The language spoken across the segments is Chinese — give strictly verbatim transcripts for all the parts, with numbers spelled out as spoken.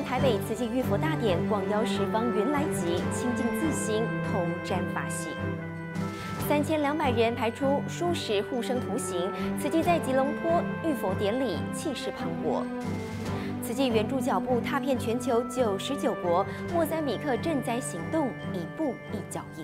台北慈济浴佛大典广邀十方云来集，清净自心，同沾法喜。三千两百人排出数十护生图形，慈济在吉隆坡浴佛典礼气势磅礴。慈济援助脚步踏遍全球九十九国，莫桑比克赈灾行动一步一脚印。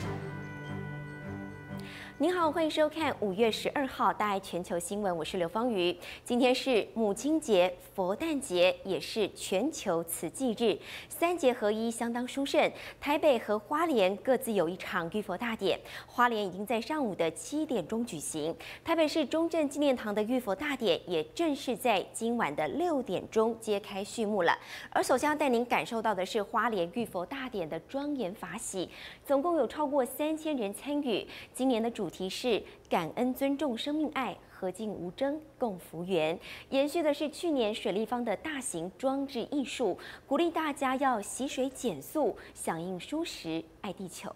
您好，欢迎收看五月十二号大爱全球新闻，我是刘芳瑜。今天是母亲节、佛诞节，也是全球慈济日，三节合一，相当殊胜。台北和花莲各自有一场浴佛大典，花莲已经在上午的七点钟举行，台北市中正纪念堂的浴佛大典也正式在今晚的六点钟揭开序幕了。而首先要带您感受到的是花莲浴佛大典的庄严法喜，总共有超过三千人参与。今年的主主题是感恩、尊重、生命爱，和敬无争，共福缘。延续的是去年水立方的大型装置艺术，鼓励大家要惜水减速，响应蔬食，爱地球。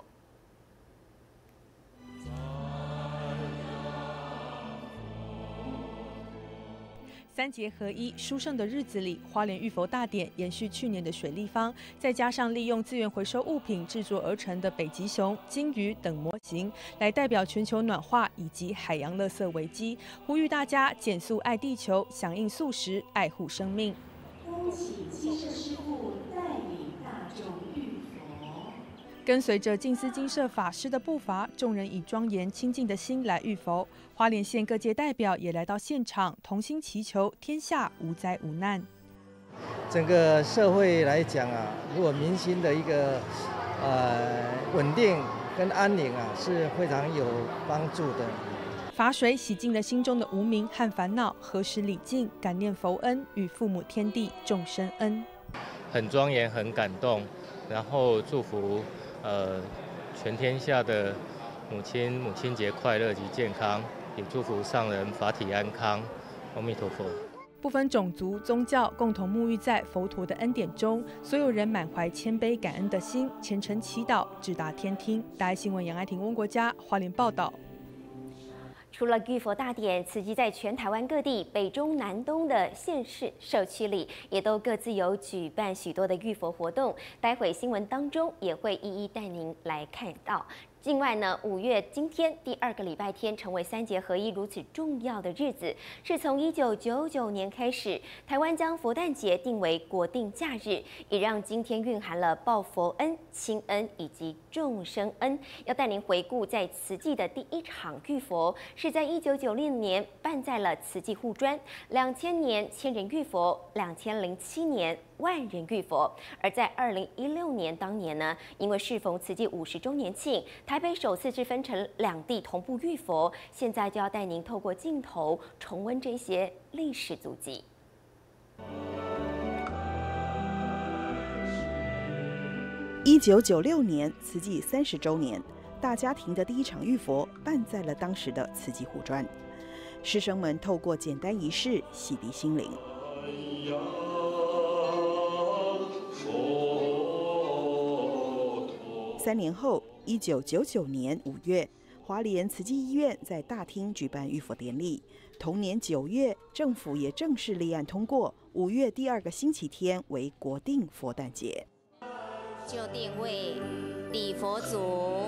三节合一，殊胜的日子里，花莲浴佛大典延续去年的水立方，再加上利用资源回收物品制作而成的北极熊、鲸鱼等模型，来代表全球暖化以及海洋垃圾危机，呼吁大家减速爱地球，响应素食，爱护生命。 恭喜鸡舍师父带领大众浴佛。 跟随着净思精舍法师的步伐，众人以庄严清净的心来浴佛。花莲县各界代表也来到现场，同心祈求天下无灾无难。 整个社会来讲啊，如果民心的一个呃稳定跟安宁啊，是非常有帮助的。 法水洗净了心中的无明和烦恼，何时礼敬，感念佛恩与父母天地众生恩。 很庄严，很感动，然后祝福呃全天下的母亲母亲节快乐及健康，也祝福上人法体安康。阿弥陀佛。 不分种族、宗教，共同沐浴在佛陀的恩典中，所有人满怀谦卑感恩的心，虔诚祈祷，直达天听。大爱新闻杨爱婷、翁国嘉花莲报道。 除了浴佛大典，慈济在全台湾各地北中南东的县市社区里，也都各自有举办许多的浴佛活动。待会新闻当中也会一一带您来看到。另外呢，五月今天第二个礼拜天，成为三节合一如此重要的日子，是从一九九九年开始，台湾将佛诞节定为国定假日，也让今天蕴含了报佛恩、亲恩以及众生恩。要带您回顾在慈济的第一场浴佛，是在一九九六年办在了慈济护专，两千年千人浴佛，两千零七年万人浴佛，而在二零一六年当年呢，因为适逢慈济五十周年庆，台北首次是分成两地同步浴佛，现在就要带您透过镜头重温这些历史足迹。 一九九六年慈济三十周年，大家庭的第一场浴佛办在了当时的慈济护专，师生们透过简单仪式洗涤心灵。三年后，一九九九年五月，花莲慈济医院在大厅举办浴佛典礼。同年九月，政府也正式立案通过，五月第二个星期天为国定佛诞节。 就定为礼佛祖。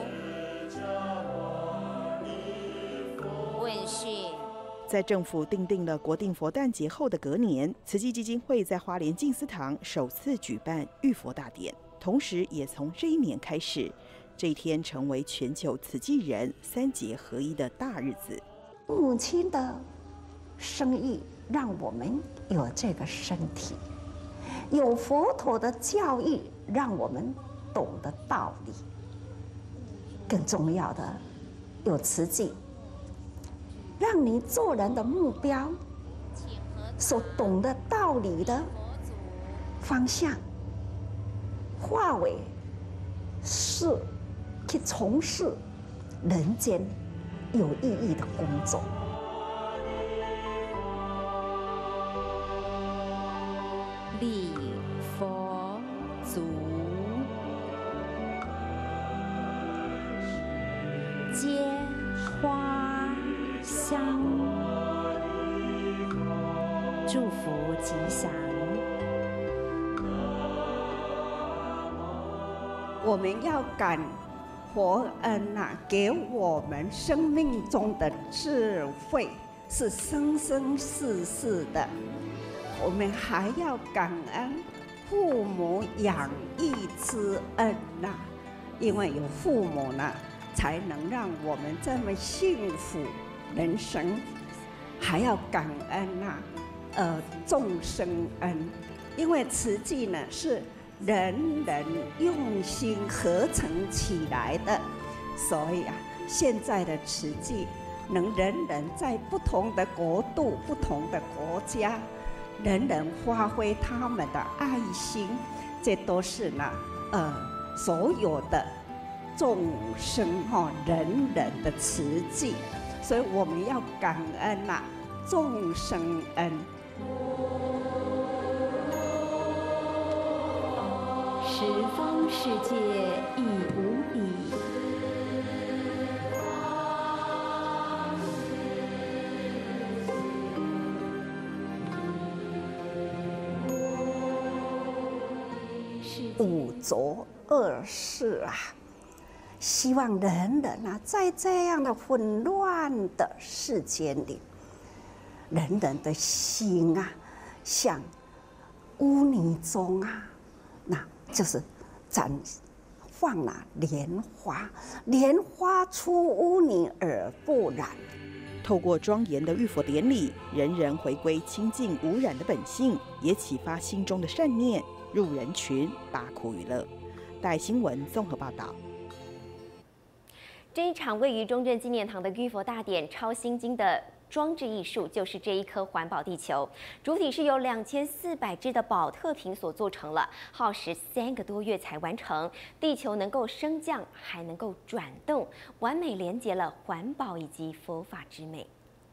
问讯。 在政府订定了国定佛诞节后的隔年，慈济基金会在花莲静思堂首次举办浴佛大典。同时，也从这一年开始，这一天成为全球慈济人三节合一的大日子。 母亲的生意让我们有这个身体，有佛陀的教育让我们懂得道理，更重要的有慈济，让你做人的目标所懂的道理的方向。化为是去从事人间有意义的工作。 礼佛祖，接花香，祝福吉祥。 我们要感佛恩呐、啊，给我们生命中的智慧是生生世世的。我们还要感恩父母养育之恩呐、啊，因为有父母呢，才能让我们这么幸福人生。还要感恩呐、啊，呃，众生恩，因为慈济呢是人人用心合成起来的，所以啊，现在的慈济能人人在不同的国度、不同的国家，人人发挥他们的爱心，这都是呢，呃，所有的众生哈、哦，人人的慈济，所以我们要感恩呐、啊，众生恩。 十方世界亦无比， 五浊恶世啊！希望人人啊，在这样的混乱的世间里，人人的心啊，像污泥中啊，那就是绽放了莲花，莲花出污泥而不染。 透过庄严的浴佛典礼，人人回归清净无染的本性，也启发心中的善念，入人群，拔苦娱乐。带新闻综合报道。 这一场位于中正纪念堂的浴佛大典超心经的装置艺术，就是这一颗环保地球。主体是由两千四百只的宝特瓶所做成了，耗时三个多月才完成。地球能够升降，还能够转动，完美连结了环保以及佛法之美。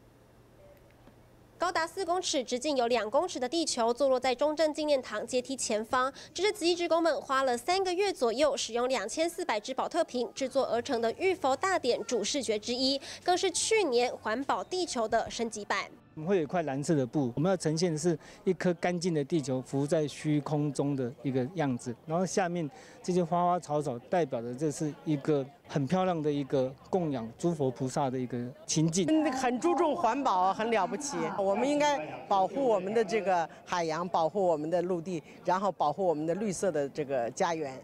高达四公尺、直径有两公尺的地球坐落在中正纪念堂阶梯前方，这是慈济志工们花了三个月左右，使用两千四百只宝特瓶制作而成的浴佛大典主视觉之一，更是去年环保地球的升级版。 我们会有一块蓝色的布，我们要呈现的是一颗干净的地球浮在虚空中的一个样子，然后下面这些花花草草代表的这是一个很漂亮的一个供养诸佛菩萨的一个情境。 很注重环保，很了不起。我们应该保护我们的这个海洋，保护我们的陆地，然后保护我们的绿色的这个家园。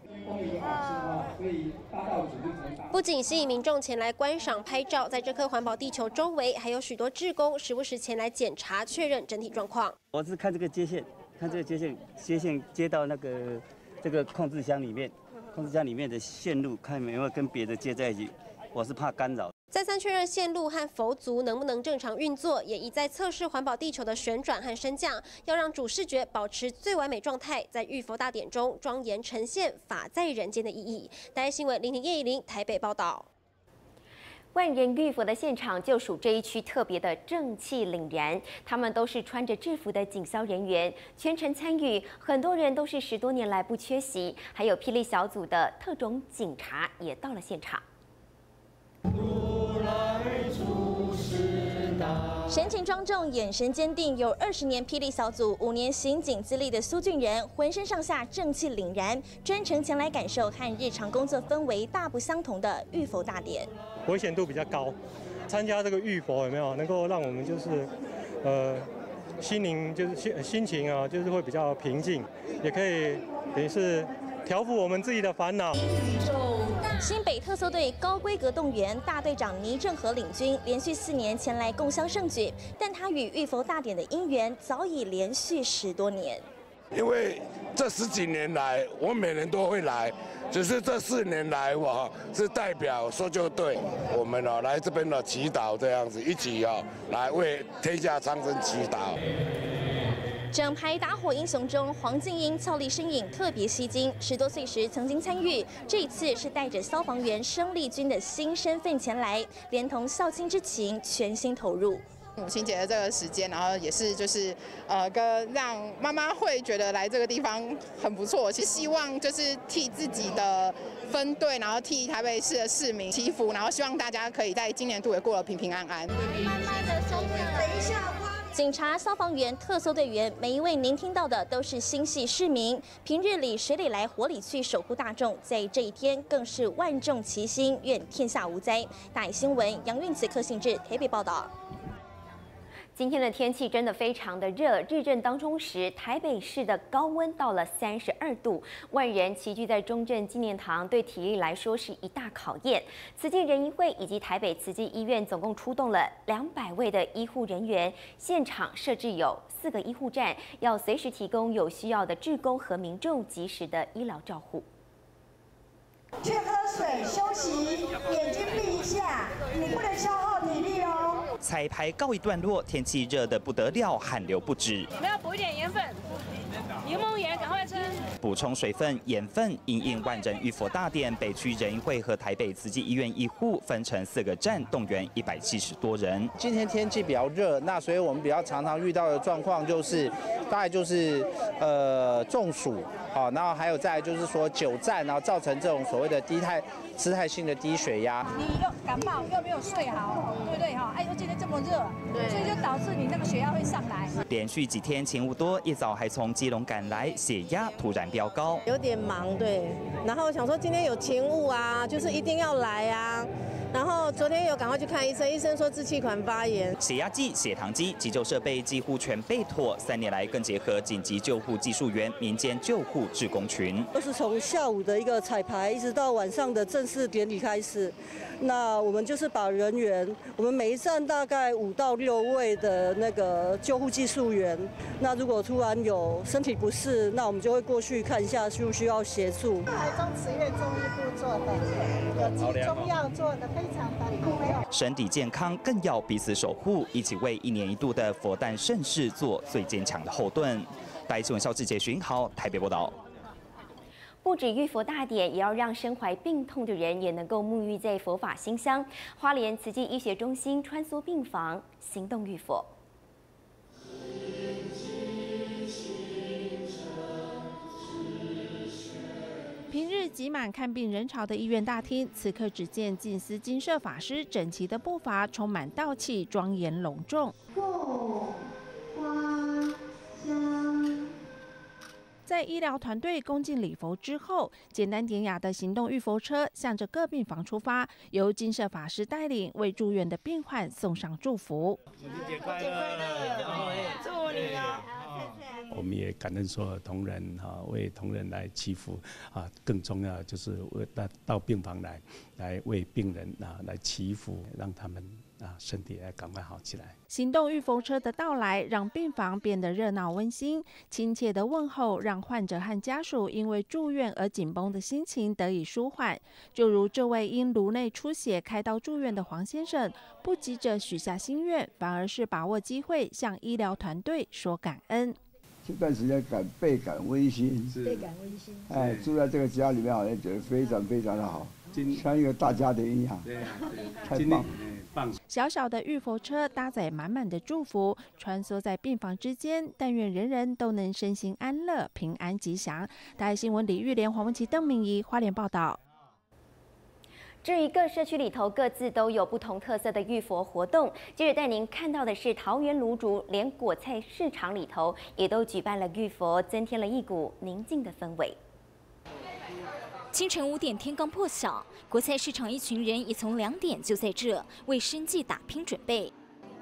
不仅吸引民众前来观赏拍照，在这颗环保地球周围，还有许多志工时不时前来检查确认整体状况。 我是看这个接线，看这个接线，接线接到那个这个控制箱里面，控制箱里面的线路，看有没有跟别的接在一起。我是怕干扰。 再三确认线路和佛足能不能正常运作，也一再测试环保地球的旋转和升降，要让主视觉保持最完美状态，在浴佛大典中庄严呈现法在人间的意义。台视新闻林婷、叶以玲台北报道。 万人浴佛的现场就属这一区特别的正气凛然，他们都是穿着制服的警消人员，全程参与，很多人都是十多年来不缺席，还有霹雳小组的特种警察也到了现场。 神情庄重，眼神坚定，有二十年霹雳小组、五年刑警资历的苏俊仁，浑身上下正气凛然，专程前来感受和日常工作氛围大不相同的浴佛大典。 危险度比较高，参加这个浴佛有没有能够让我们就是，呃，心灵就是心心情啊，就是会比较平静，也可以等于是调伏我们自己的烦恼。 新北特搜队高规格动员，大队长倪正和领军，连续四年前来共襄盛举。但他与浴佛大典的姻缘早已连续十多年。 因为这十几年来，我每年都会来，只是这四年来，我是代表搜救队，我们哦来这边的祈祷，这样子一起哦来为天下苍生祈祷。 整排打火英雄中，黄静英俏丽身影特别吸睛。十多岁时曾经参与，这一次是带着消防员生力军的新身份前来，连同孝亲之情，全心投入。 母亲节的这个时间，然后也是就是呃，跟让妈妈会觉得来这个地方很不错。其实希望就是替自己的分队，然后替台北市的市民祈福，然后希望大家可以在今年度也过得平平安安。 慢慢的松下，等一下花。 警察、消防员、特搜队员，每一位您听到的都是心系市民。平日里水里来火里去，守护大众，在这一天更是万众齐心，愿天下无灾。大爱新闻杨运慈、柯信志台北报道。 今天的天气真的非常的热，日正当中时，台北市的高温到了三十二度，万人齐聚在中正纪念堂，对体力来说是一大考验。慈济人医会以及台北慈济医院总共出动了两百位的医护人员，现场设置有四个医护站，要随时提供有需要的志工和民众及时的医疗照护。 去喝水休息，眼睛闭一下，你不能消耗体力哦。 彩排告一段落，天气热得不得了，汗流不止。 我们要补一点盐分，柠檬盐，赶快吃。 补充水分、盐分，因应万人浴佛大典，北区人医会和台北慈济医院医护分成四个站，动员一百七十多人。 今天天气比较热，那所以我们比较常常遇到的状况就是，大概就是呃中暑，好，然后还有再来就是说久站，然后造成这种所谓的低态姿态性的低血压。 你又感冒又没有睡好，对不对哈？哎呦，今天这么热，所以就导致你那个血压会上来。 连续几天勤务多，一早还从基隆赶来，血压突然飙高， 有点忙，对。然后想说今天有勤务啊，就是一定要来啊。然后昨天有赶快去看医生，医生说支气管发炎。 血压计、血糖机、急救设备几乎全备妥，三年来更结合紧急救护技术员、民间救护志工群。 都是从下午的一个彩排，一直到晚上的正式典礼开始。那我们就是把人员，我们每一站大概五到六位的那个救护技术员。那如果突然有身体不适，那我们就会过去看一下需不需要协助。 台中慈院中医部做的，有机中药做的。非常的身体健康更要彼此守护，一起为一年一度的佛诞盛事做最坚强的后盾。大新闻肖志杰、徐豪台北报道。 不止浴佛大典，也要让身怀病痛的人也能够沐浴在佛法馨香。花莲慈济医学中心穿梭病房，行动浴佛。 平日挤满看病人潮的医院大厅，此刻只见净思金舍法师整齐的步伐，充满道气，庄严隆重。在医疗团队恭敬礼佛之后，简单典雅的行动浴佛车向着各病房出发，由金舍法师带领，为住院的病患送上祝福。 母亲节快乐！祝你啊！我们也感恩所有同仁哈，为同仁来祈福啊，更重要就是为到到病房来，来为病人啊来祈福，让他们啊身体来赶快好起来。 行动浴佛车的到来，让病房变得热闹温馨，亲切的问候让患者和家属因为住院而紧绷的心情得以舒缓。就如这位因颅内出血开刀住院的黄先生，不急着许下心愿，反而是把握机会向医疗团队说感恩。 这段时间感倍感温馨， 倍感温馨。 哎，住在这个家里面，好像觉得非常非常的好，像一个大家庭一样。对啊，太棒了。 小小的浴佛车搭载满满的祝福，穿梭在病房之间，但愿人人都能身心安乐、平安吉祥。大爱新闻李玉莲、黄文琪、邓明仪花莲报道。 至于各社区里头各自都有不同特色的浴佛活动，接着带您看到的是桃园芦竹，连果菜市场里头也都举办了浴佛，增添了一股宁静的氛围。 清晨五点，天刚破晓，果菜市场一群人也从两点就在这为生计打拼准备。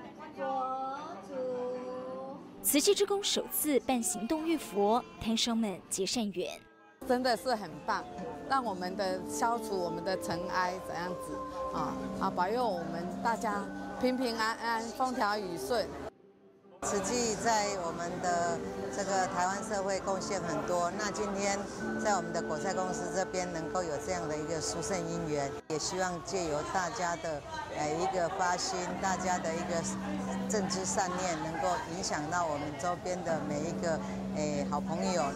慈济志工首次办行动浴佛，摊商们结善缘。 真的是很棒，让我们的消除我们的尘埃，怎样子啊啊，保佑我们大家平平安安、风调雨顺。 慈济在我们的这个台湾社会贡献很多，那今天在我们的果菜公司这边能够有这样的一个殊胜因缘，也希望借由大家的呃一个发心，大家的一个正知善念，能够影响到我们周边的每一个诶好朋友。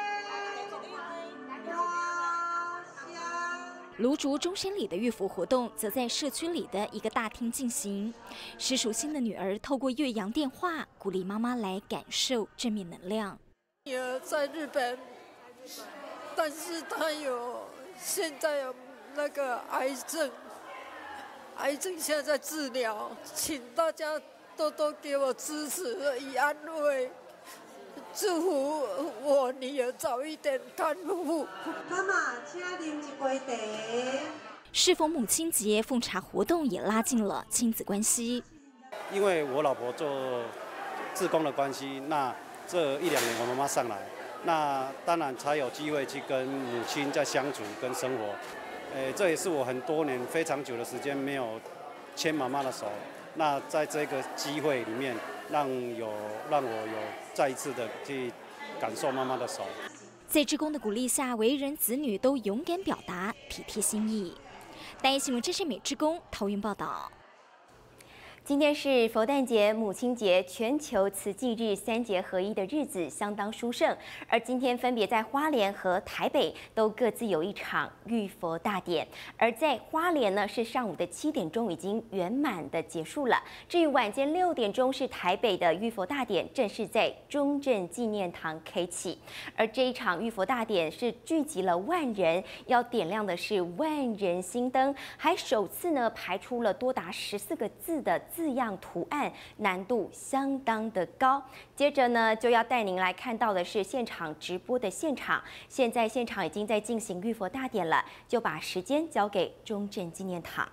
芦竹中山里的浴佛活动，则在社区里的一个大厅进行。施淑欣的女儿透过越洋电话，鼓励妈妈来感受正面能量。 女儿在日本，但是她有现在有那个癌症，癌症现在在治疗，请大家多多给我支持与安慰，祝福我女儿早一点康复。 妈妈，请啉一杯茶。 适逢母亲节，奉茶活动也拉近了亲子关系。 因为我老婆做志工的关系，那这一两年我妈妈上来，那当然才有机会去跟母亲在相处跟生活。呃，这也是我很多年非常久的时间没有牵妈妈的手。那在这个机会里面，让有让我有再一次的去感受妈妈的手。 在志工的鼓励下，为人子女都勇敢表达体贴心意。单一新闻，这是美志工桃园报道。 今天是佛诞节、母亲节、全球慈济日三节合一的日子，相当殊胜。而今天分别在花莲和台北都各自有一场浴佛大典。而在花莲呢，是上午的七点钟已经圆满的结束了。至于晚间六点钟是台北的浴佛大典，正式在中正纪念堂开启。而这一场浴佛大典是聚集了万人，要点亮的是万人心灯，还首次呢排出了多达十四个字的字样图案，难度相当的高。接着呢，就要带您来看到的是现场直播的现场。现在现场已经在进行浴佛大典了，就把时间交给中正纪念堂。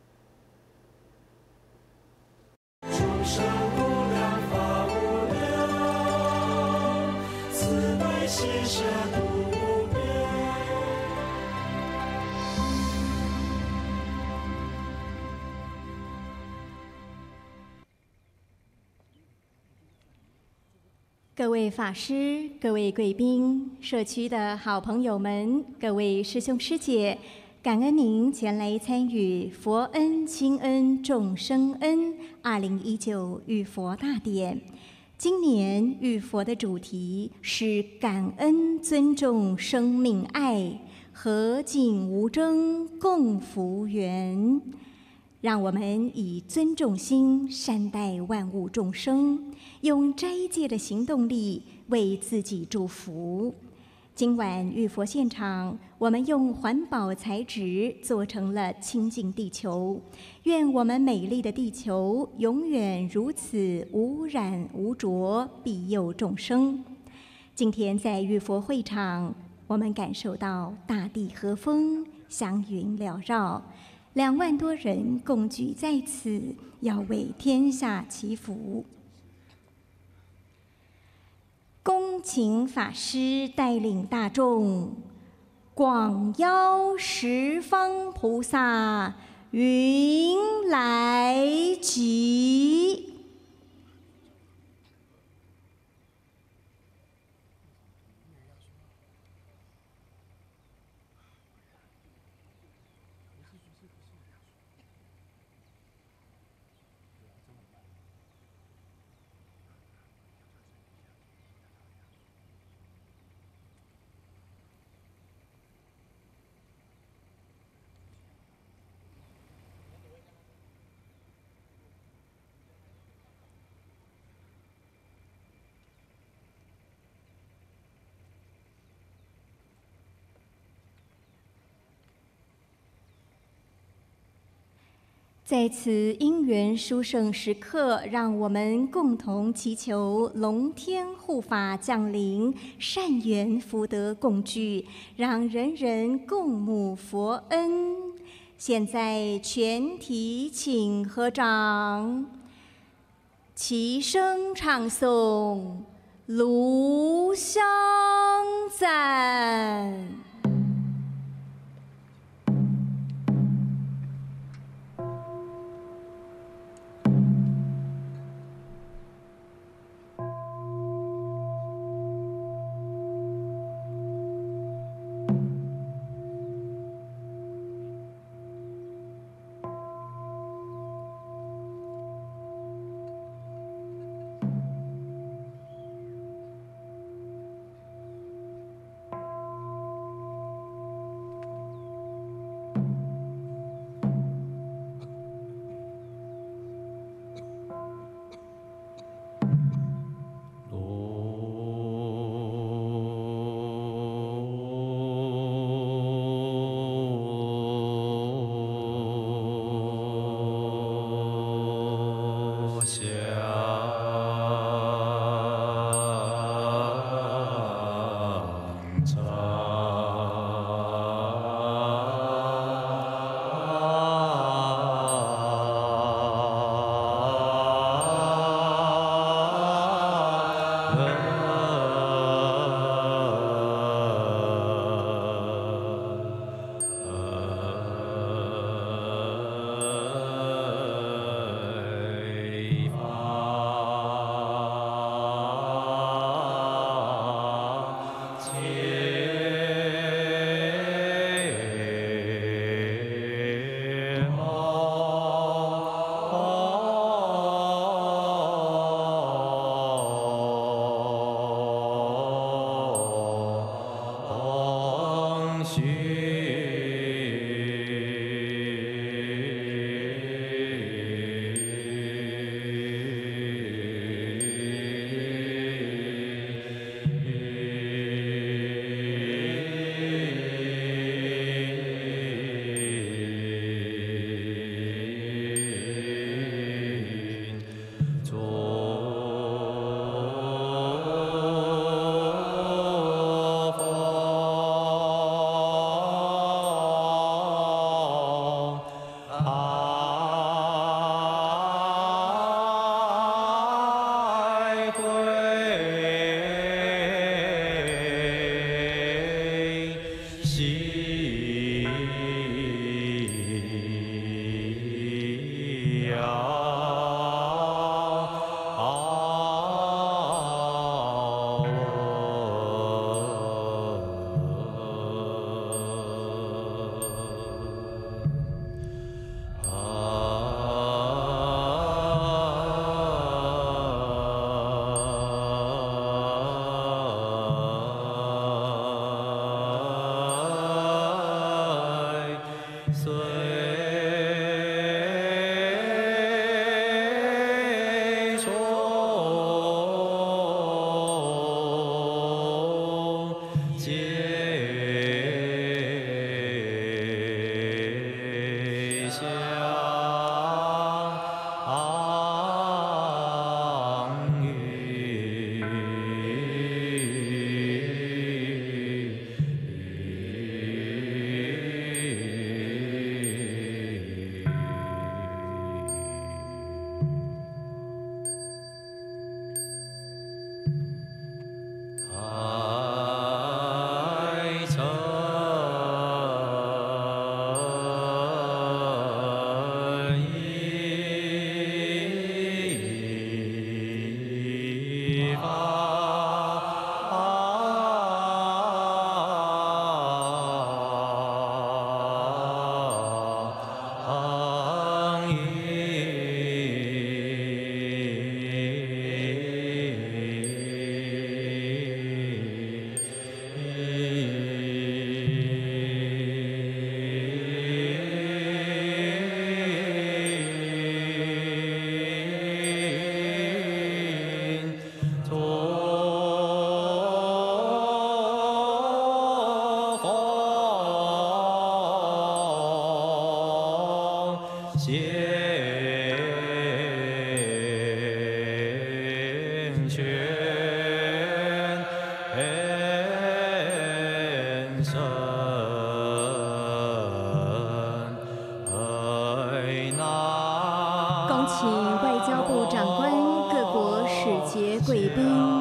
各位法师、各位贵宾、社区的好朋友们、各位师兄师姐，感恩您前来参与佛恩亲恩众生恩二零一九浴佛大典。今年浴佛的主题是感恩尊重生命爱，和敬无争共福缘。让我们以尊重心善待万物众生，用斋戒的行动力为自己祝福。今晚浴佛现场，我们用环保材质做成了清净地球。愿我们美丽的地球永远如此无染无浊，庇佑众生。今天在浴佛会场，我们感受到大地和风祥云缭绕。两万多人共聚在此，要为天下祈福。恭请法师带领大众，广邀十方菩萨云来集。在此因缘殊胜时刻，让我们共同祈求龙天护法降临，善缘福德共聚，让人人共沐佛恩。现在全体请合掌，齐声唱诵《炉香赞》。 恭请外交部长官、各国使节贵宾。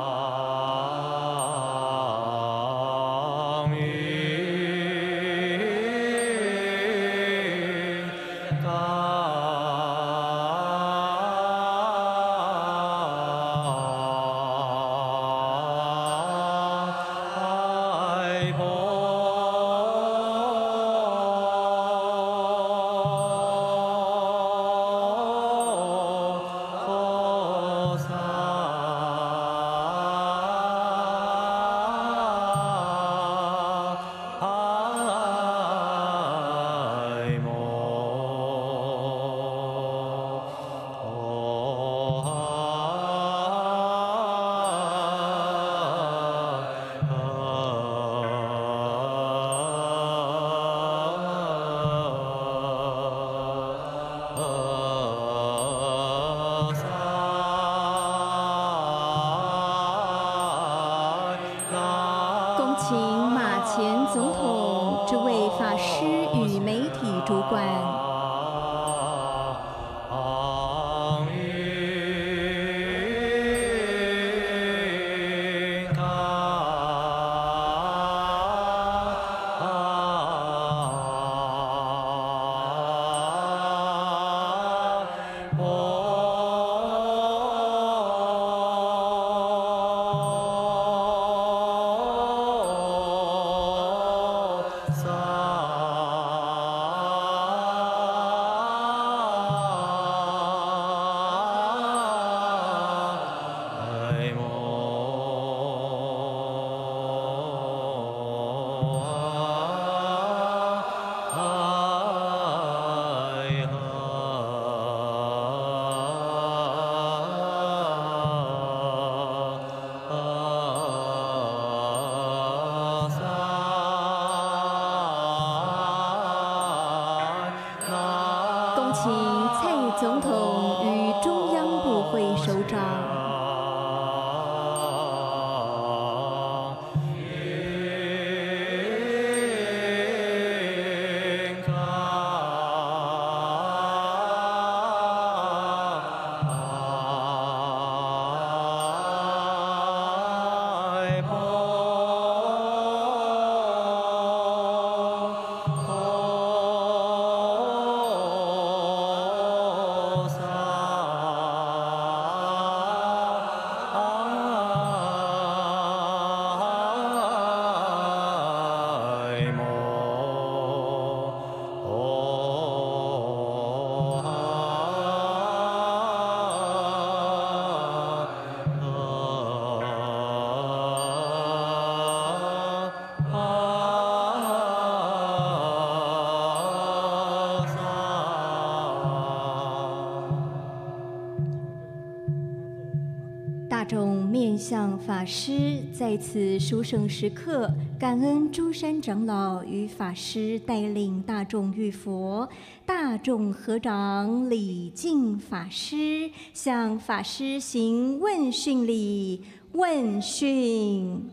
大众面向法师，在此殊胜时刻，感恩诸山长老与法师带领大众遇佛。大众合掌礼敬法师，向法师行问讯礼。问讯。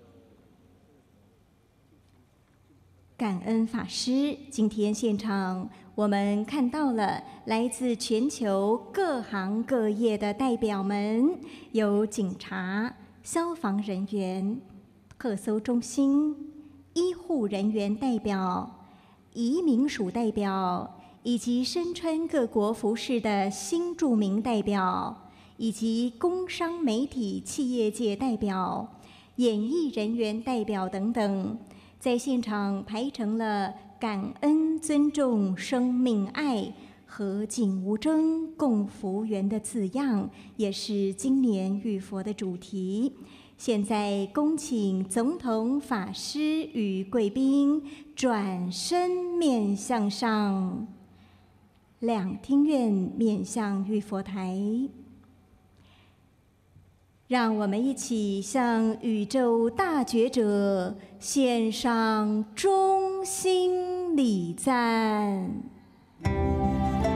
感恩法师，今天现场我们看到了来自全球各行各业的代表们，有警察、消防人员、特搜中心、医护人员代表、移民署代表，以及身穿各国服饰的新住民代表，以及工商媒体企业界代表、演艺人员代表等等。在现场排成了感恩、尊重、生命、爱、和敬无争、共福缘的字样，也是今年遇佛的主题。现在恭请总统、法师与贵宾转身面向上，两厅院面向玉佛台。让我们一起向宇宙大觉者献上衷心礼赞。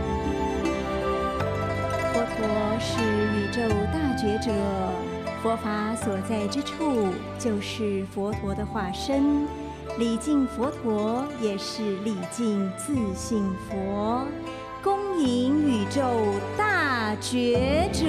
觉者，佛法所在之处就是佛陀的化身。礼敬佛陀也是礼敬自性佛，恭迎宇宙大觉者。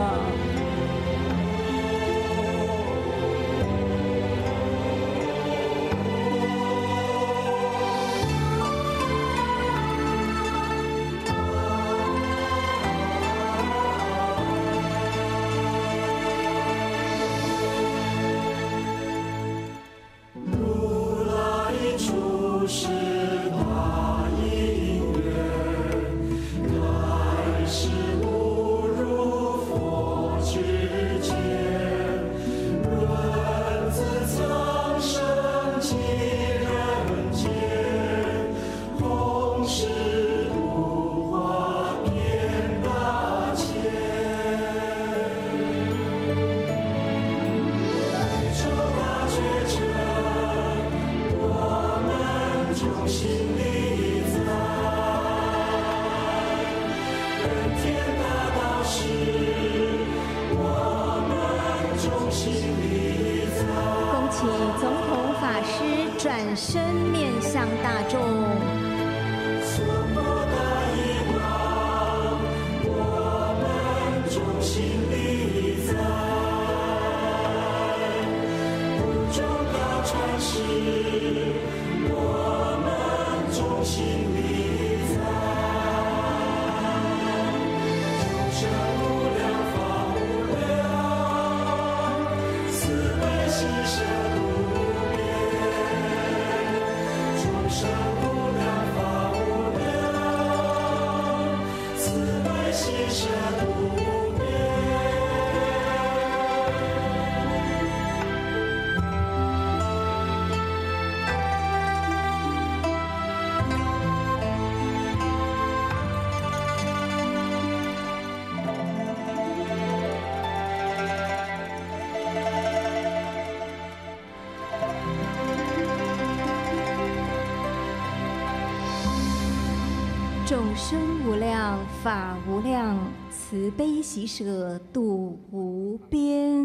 众生无量，法无量，慈悲喜舍度无边。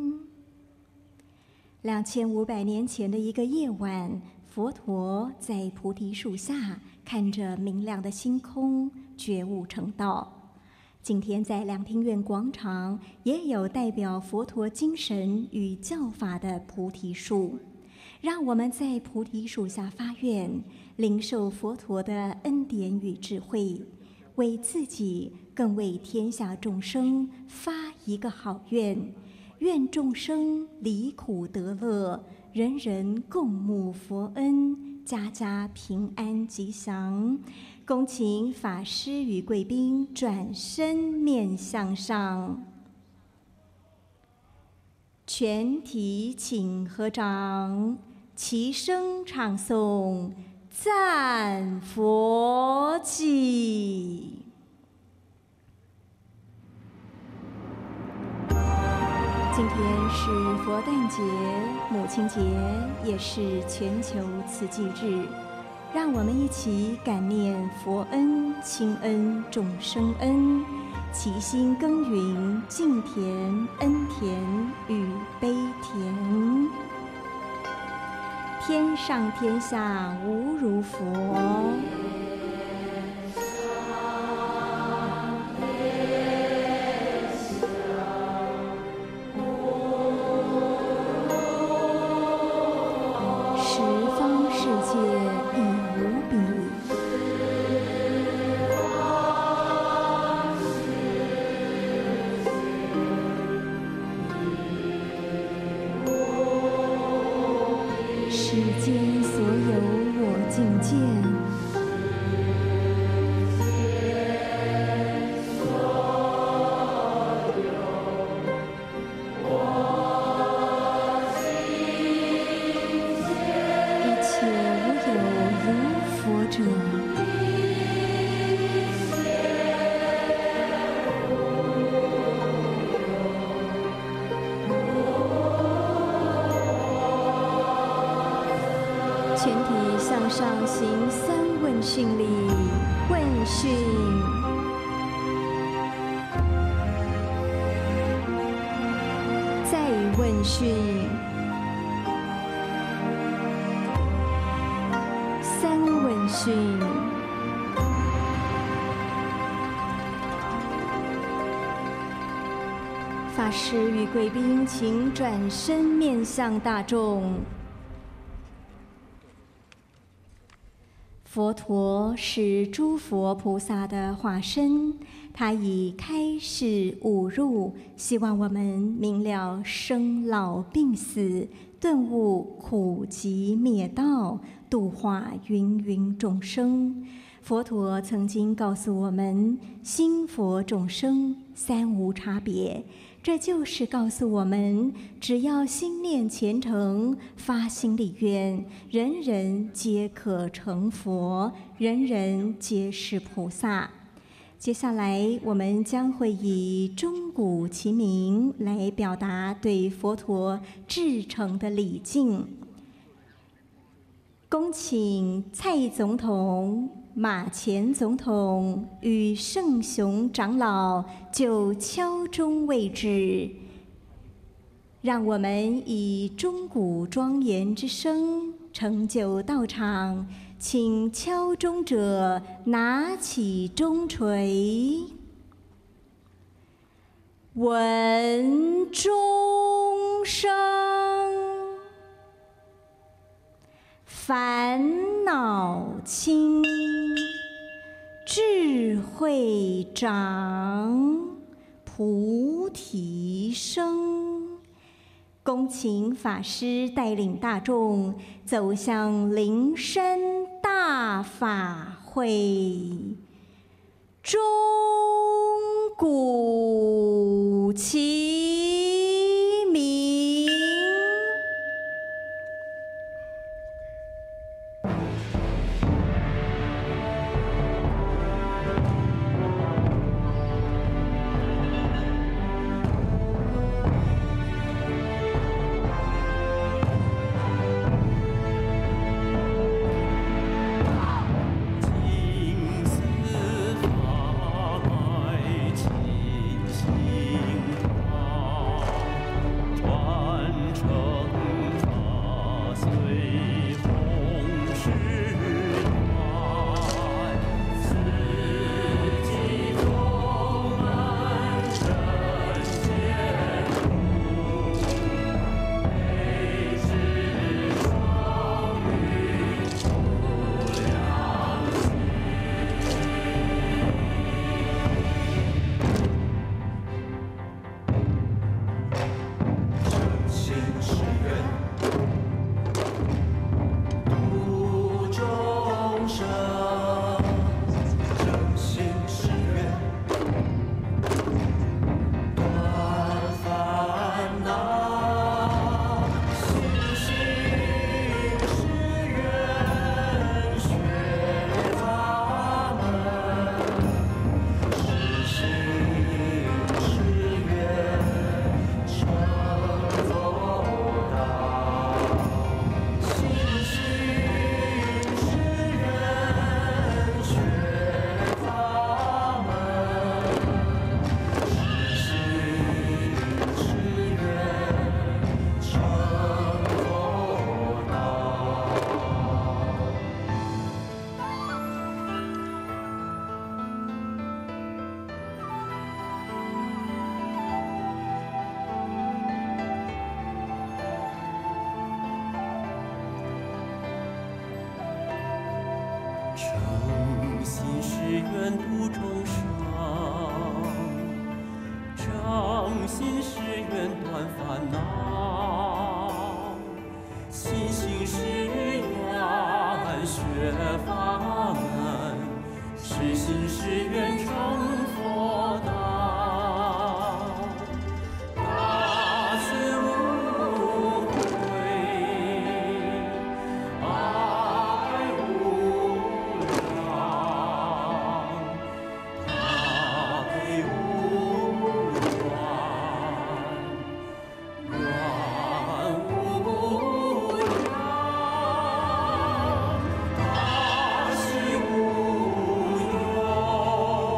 两千五百年前的一个夜晚，佛陀在菩提树下看着明亮的星空，觉悟成道。今天在两厅院广场也有代表佛陀精神与教法的菩提树，让我们在菩提树下发愿，领受佛陀的恩典与智慧，为自己更为天下众生发一个好愿，愿众生离苦得乐，人人共沐佛恩，家家平安吉祥。恭请法师与贵宾转身面向上，全体请合掌，齐声唱诵赞佛偈。今天是佛诞节、母亲节，也是全球慈济日。让我们一起感念佛恩、亲恩、众生恩，齐心耕耘敬田、恩田与悲田。天上天下无如佛。全体向上行三问讯礼。问讯： 问讯、三问讯。法师与贵宾，请转身面向大众。佛陀是诸佛菩萨的化身，他以开示悟入，希望我们明了生老病死，顿悟苦集灭道，度化芸芸众生。佛陀曾经告诉我们，心佛众生三无差别。这就是告诉我们，只要心念虔诚，发心立愿，人人皆可成佛，人人皆是菩萨。接下来，我们将会以钟鼓齐鸣来表达对佛陀至诚的礼敬。恭请蔡总统、马前总统与圣雄长老就敲钟位置，让我们以钟鼓庄严之声成就道场。请敲钟者拿起钟锤，闻钟声，烦恼轻，智慧长，菩提生。恭请法师带领大众走向灵山大法会。钟鼓齐鸣。 大喜无忧。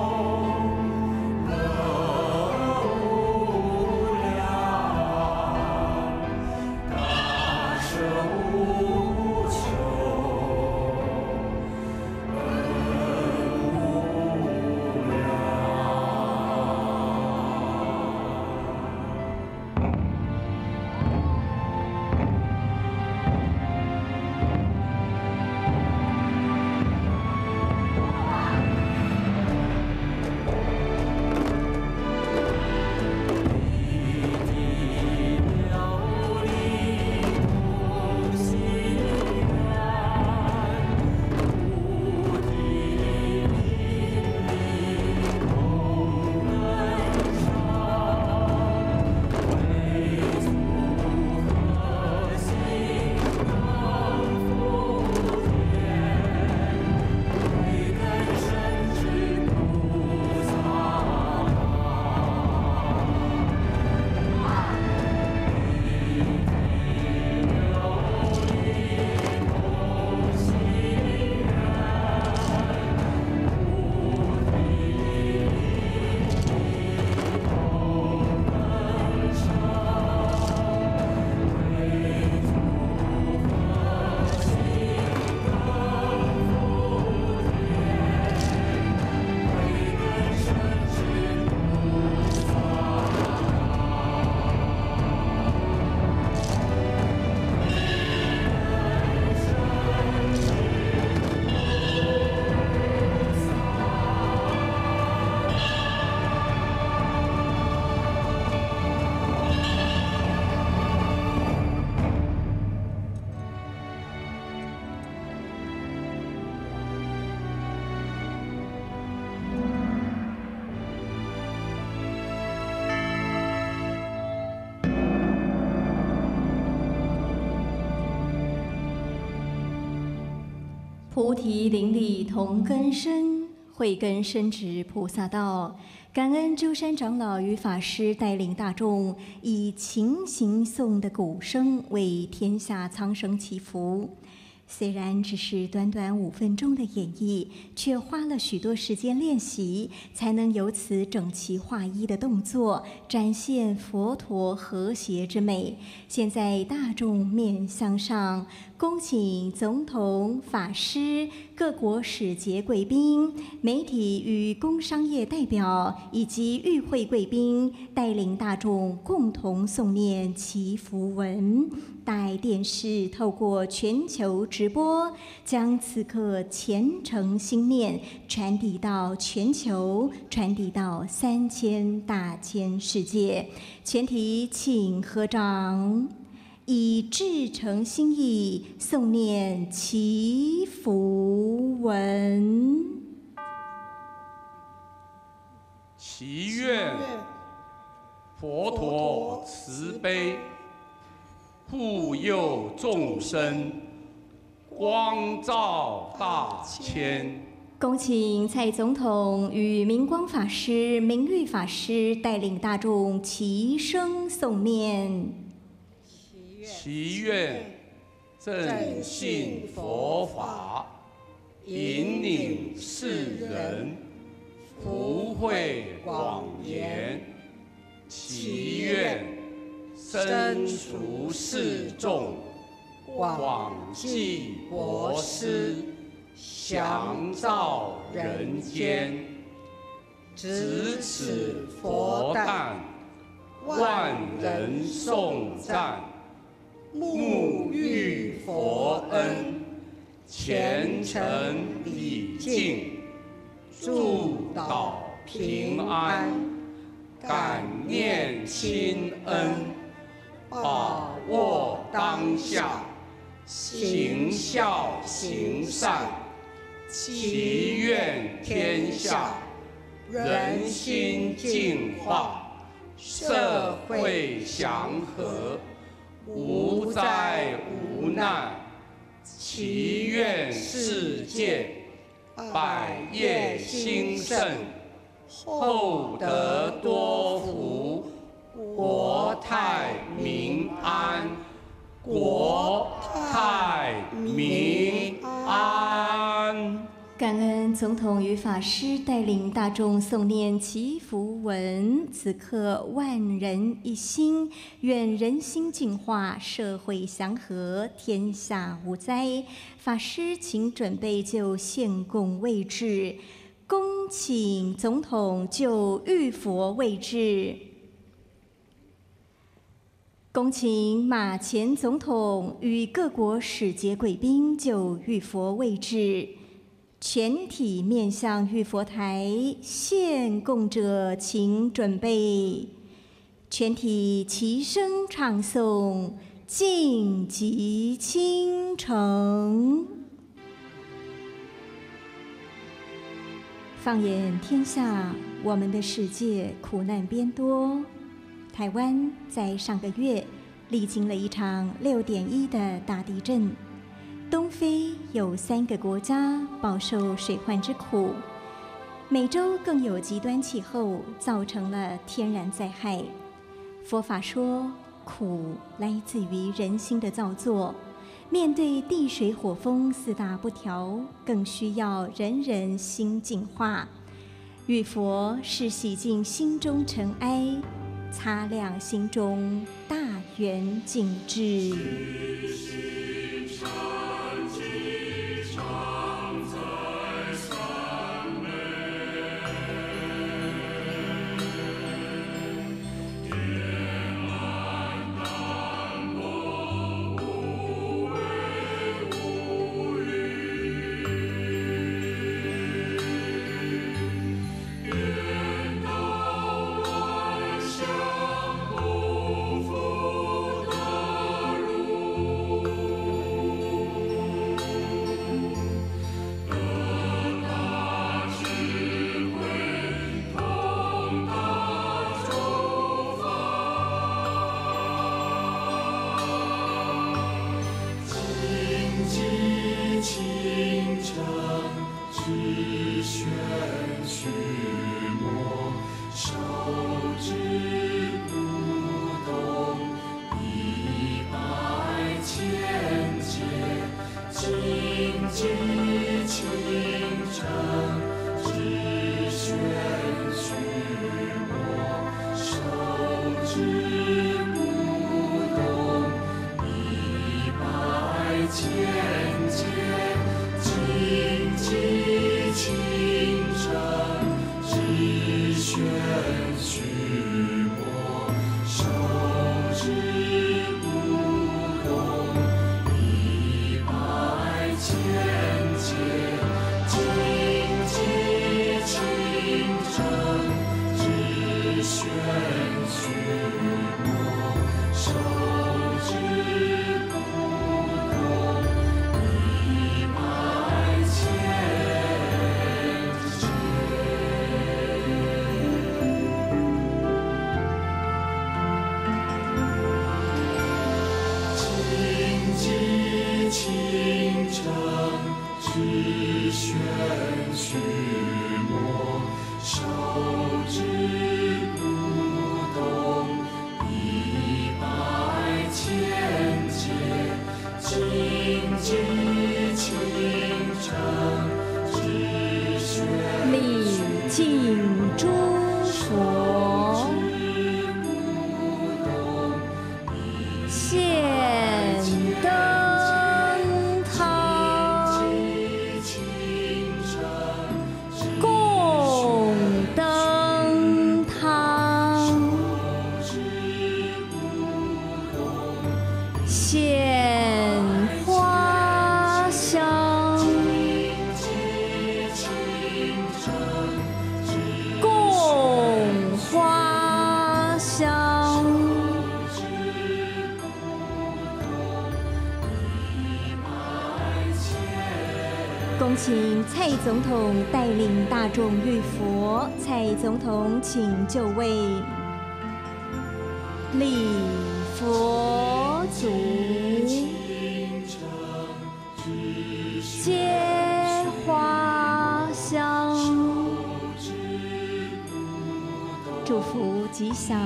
菩提林立同根生，慧根深植菩萨道。感恩舟山长老与法师带领大众，以琴行颂的鼓声为天下苍生祈福。虽然只是短短五分钟的演绎，却花了许多时间练习，才能有此整齐划一的动作，展现佛陀和谐之美。现在大众面向上，恭请总统、法师、各国使节贵宾、媒体与工商业代表以及与会贵宾带领大众共同诵念祈福文。待电视透过全球直播，将此刻虔诚心念传递到全球，传递到三千大千世界。全体请合掌，以至诚心意诵念祈福文。 祈愿佛陀慈悲，护佑众生，光照大千。 恭请蔡总统与明光法师、明玉法师带领大众齐声诵念。 祈愿正信佛法，引领世人，福慧广延。祈愿身处世众，广济博施，祥照人间。值此佛诞，万人颂赞，沐浴佛恩，虔诚礼敬，祝祷平安，感念亲恩，把握当下，行孝行善，祈愿天下人心净化，社会祥和，无灾无难。祈愿世界百业兴盛，厚德多福，国泰民安，国泰民安。 感恩总统与法师带领大众诵念祈福文，此刻万人一心，愿人心净化，社会祥和，天下无灾。法师请准备就献供位置，恭请总统就玉佛位置。恭请马前总统与各国使节贵宾就玉佛位置。全体面向玉佛台，献供者请准备。全体齐声唱诵《晋级倾城》。放眼天下，我们的世界苦难边多。台湾在上个月历经了一场六点一的大地震。东非有三个国家饱受水患之苦，美洲更有极端气候，造成了天然灾害。佛法说，苦来自于人心的造作。面对地水火风四大不调，更需要人人心净化。玉佛是洗净心中尘埃，擦亮心中大圆净智。 恭请蔡总统带领大众浴佛，蔡总统请就位，礼佛足，接花香，祝福吉祥。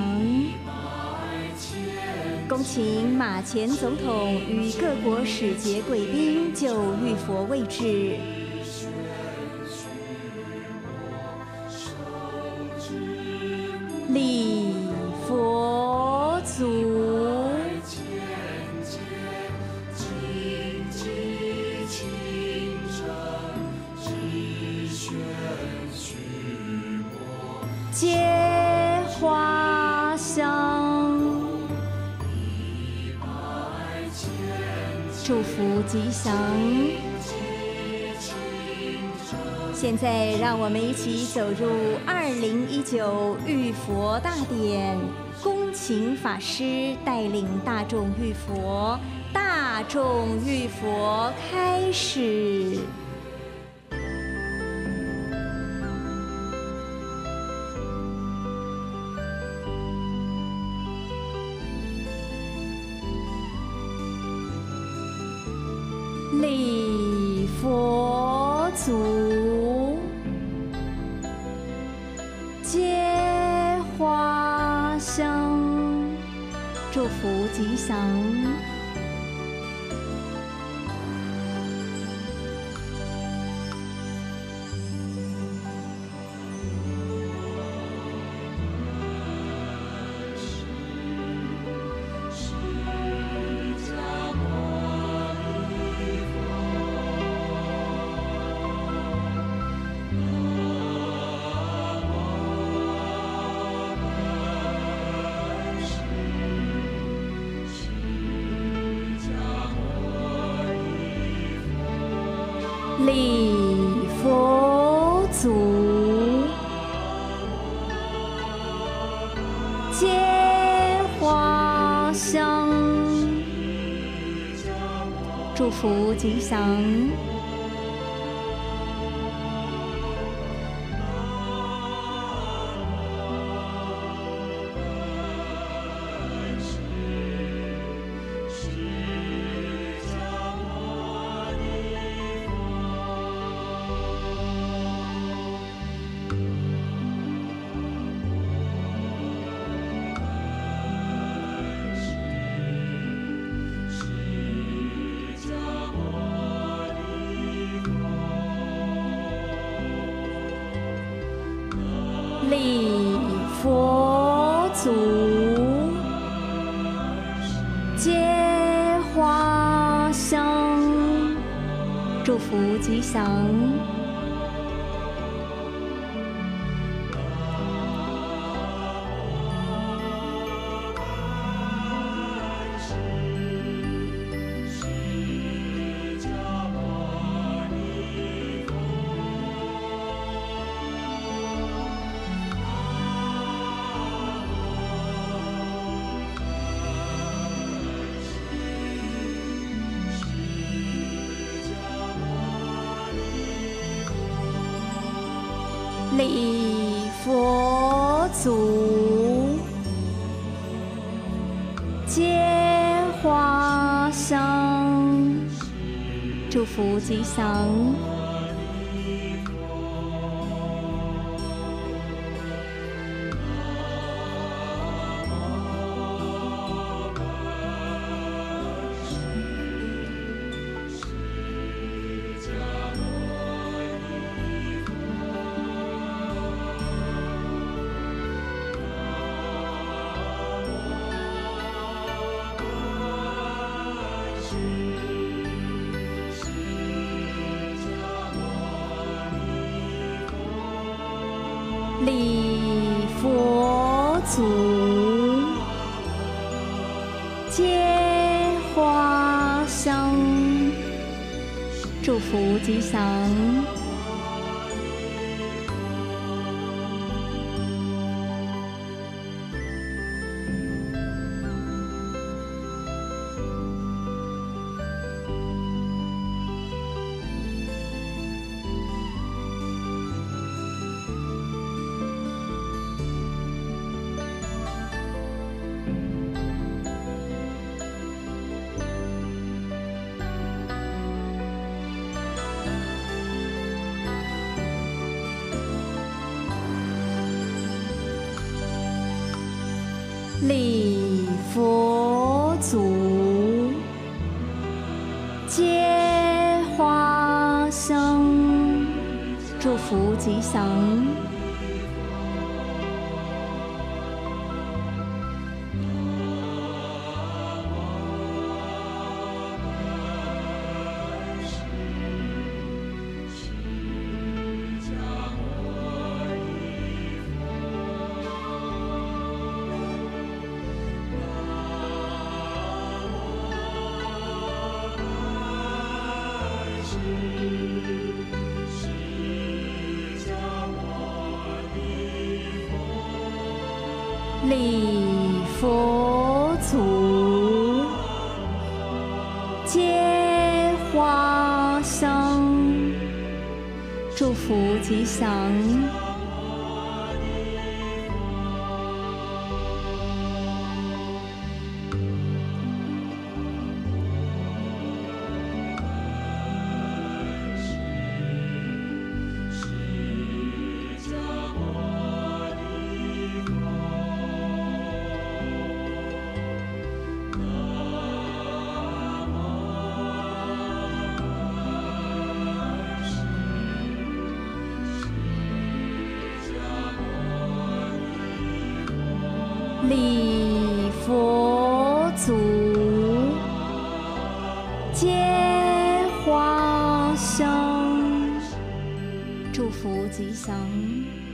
恭请马前总统与各国使节贵宾就浴佛位置。礼佛足，接花香，祝福吉祥。现在让我们一起走入二零一九浴佛大典，恭请法师带领大众浴佛，大众浴佛开始。礼佛足，接花香，祝福吉祥。礼佛足，接花香，祝福吉祥。礼佛足，接花香，祝福吉祥。礼佛足，接花香，祝福吉祥。礼佛足，接花香，祝福吉祥。 足，接花香，祝福吉祥。礼佛足，接花香，祝福吉祥。礼佛足，接花香，祝福吉祥。